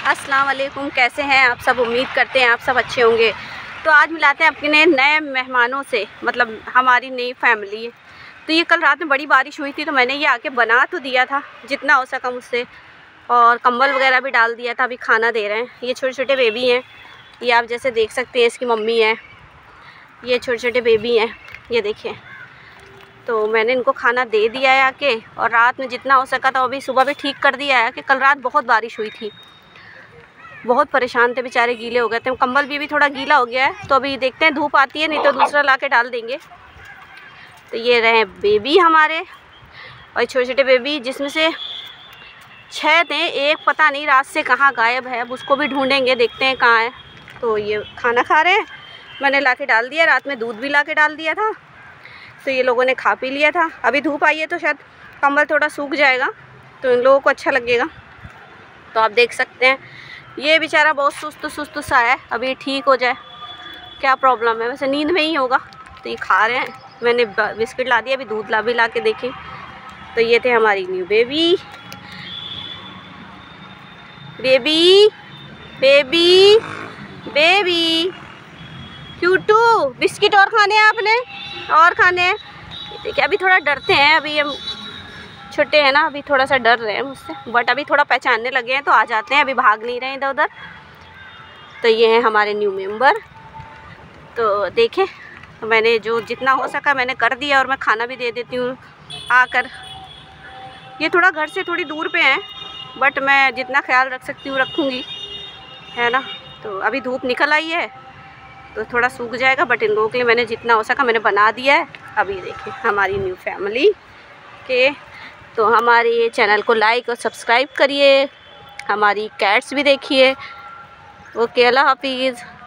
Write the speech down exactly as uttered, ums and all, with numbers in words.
अस्सलाम वालेकुम, कैसे हैं आप सब। उम्मीद करते हैं आप सब अच्छे होंगे। तो आज मिलाते हैं अपने नए मेहमानों से, मतलब हमारी नई फैमिली है। तो ये कल रात में बड़ी बारिश हुई थी, तो मैंने ये आके बना तो दिया था जितना हो सका मुझसे, और कंबल वगैरह भी डाल दिया था। अभी खाना दे रहे हैं। ये छोटे छोटे बेबी हैं, ये आप जैसे देख सकते हैं, इसकी मम्मी है। ये छोटे छोटे बेबी हैं, ये देखिए। तो मैंने इनको खाना दे दिया है आके, और रात में जितना हो सका था, अभी सुबह भी ठीक कर दिया है कि कल रात बहुत बारिश हुई थी, बहुत परेशान थे बेचारे, गीले हो गए थे। कंबल भी, भी थोड़ा गीला हो गया है। तो अभी देखते हैं, धूप आती है नहीं तो दूसरा ला के डाल देंगे। तो ये रहे बेबी हमारे, और छोटे छोटे बेबी, जिसमें से छः थे, एक पता नहीं रात से कहाँ गायब है। अब उसको भी ढूंढेंगे, देखते हैं कहाँ है। तो ये खाना खा रहे हैं, मैंने ला के डाल दिया। रात में दूध भी ला के डाल दिया था, तो ये लोगों ने खा पी लिया था। अभी धूप आई है तो शायद कंबल थोड़ा सूख जाएगा, तो इन लोगों को अच्छा लगेगा। तो आप देख सकते हैं, ये बेचारा बहुत सुस्त सुस्त सा है। अभी ठीक हो जाए, क्या प्रॉब्लम है, वैसे नींद में ही होगा। तो ये खा रहे हैं, मैंने बिस्किट ला दिया, अभी दूध ला भी ला के देखें। तो ये थे हमारी new baby baby baby baby क्यूटू। बिस्किट और खाने हैं आपने, और खाने हैं। देखिए, अभी थोड़ा डरते हैं, अभी हम छोटे हैं ना, अभी थोड़ा सा डर रहे हैं मुझसे, बट अभी थोड़ा पहचानने लगे हैं तो आ जाते हैं, अभी भाग नहीं रहे हैं इधर उधर। तो ये हैं हमारे न्यू मेंबर। तो देखें, मैंने जो जितना हो सका मैंने कर दिया, और मैं खाना भी दे देती हूँ आकर। ये थोड़ा घर से थोड़ी दूर पे हैं, बट मैं जितना ख्याल रख सकती हूँ रखूँगी, है ना। तो अभी धूप निकल आई है तो थोड़ा सूख जाएगा, बट इन लोगों के लिए मैंने जितना हो सका मैंने बना दिया है। अभी देखिए हमारी न्यू फैमिली के। तो हमारे चैनल को लाइक और सब्सक्राइब करिए, हमारी कैट्स भी देखिए। ओके, अल्लाह हाफिज़।